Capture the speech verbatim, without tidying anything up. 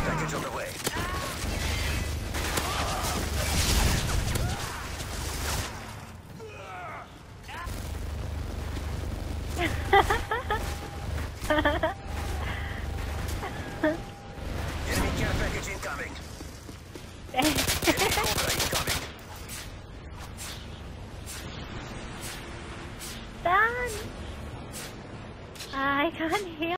package on the way. Enemy care package incoming. Enemy Cobra incoming. Done. I can't hear.